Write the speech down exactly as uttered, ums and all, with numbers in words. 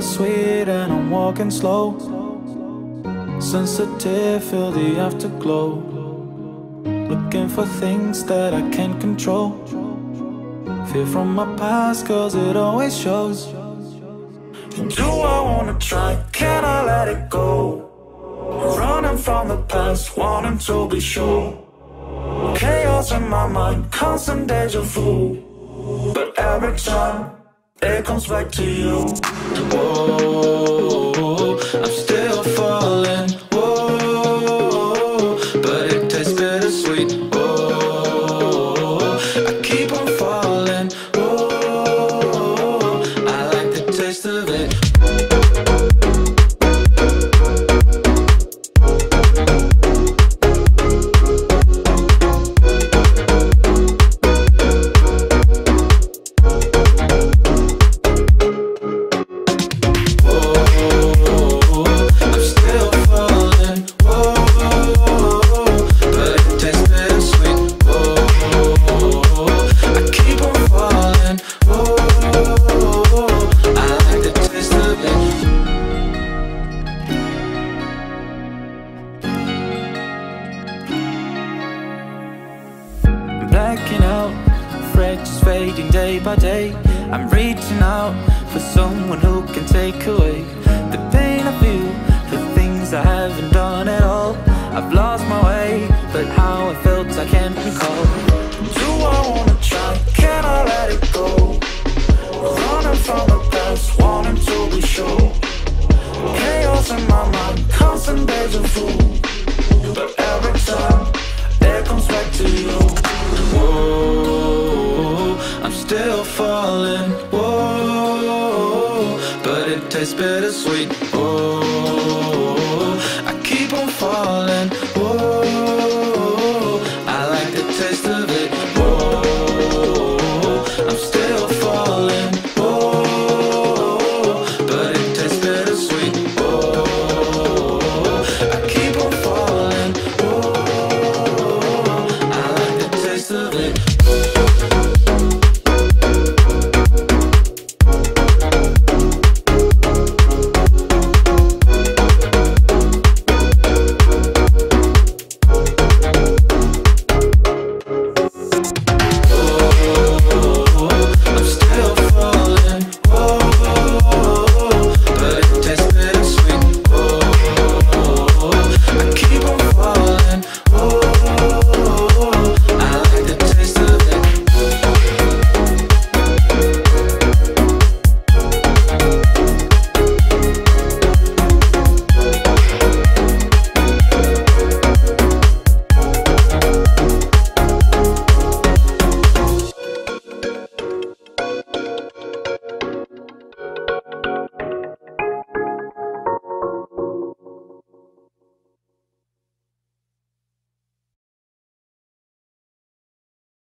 bittersweet and I'm walking slow. Sensitive, feel the afterglow. Looking for things that I can't control. Fear from my past, cause it always shows. Do I wanna try? Can I let it go? Running from the past, wanting to be sure. Chaos in my mind, constant deja vu. But every time, it comes back to you. Whoa, I'm still falling. Whoa, but it tastes bittersweet. Whoa, I keep on falling. Whoa, I like the taste of it. Blacking out, fractures fading day by day. I'm reaching out for someone who can take away the pain I feel, the things I haven't done at all. I've lost my way, but how I felt I can't recall. Do I wanna try? Can I let it go? Running from the past, wanting to be sure. Chaos in my mind, constant deja vu. But every time, it comes back to you. Whoa, I'm still falling. Whoa, but it tastes bittersweet. Whoa, I keep on falling.